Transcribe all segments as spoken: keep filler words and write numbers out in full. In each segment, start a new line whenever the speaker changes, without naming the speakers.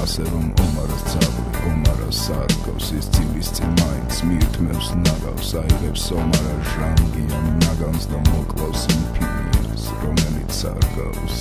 ასე რომ ომარას ძაღლი ომარას არგავს ის ძილის წინ მაინც მიირთმევს ნაგავს აიღებს ომარას ჟანგიან ნაგავს და მოკლავს იმფინიას რომელიც არგავს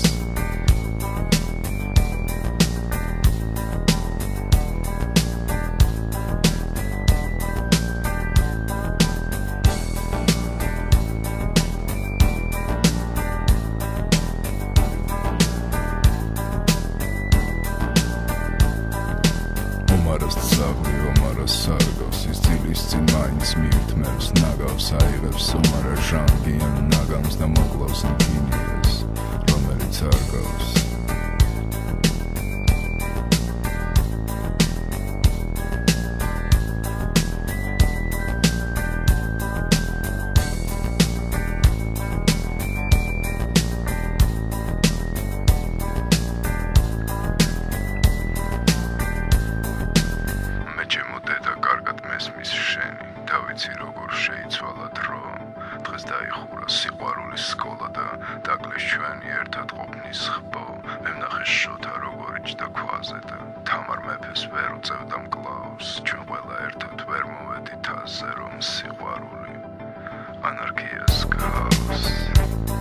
ომარას ძაღლი ომარას არგავს ის ძილის წინ მაინც მიირთმევს ნაგავს აიღებს ომარას ჟანგიან ნაგავს და მოკლავს იმფინიას რომელიც არგავს მესმის შენი და ვიცი როგორ შეიცვალა დრო დღეს დაიხურა სიყვარულის სკოლა და დაგლის ჩვენი ერთად ყოფნის ხბო მე ვნახე შოთა როგორ იჯდა ქვაზე და თამარ მეფეს ვერ უწევდა მკლავს ჩვენ ყველა ერთად ვერ მოვედით აზე რომ სიყვარული ანარქიას გავს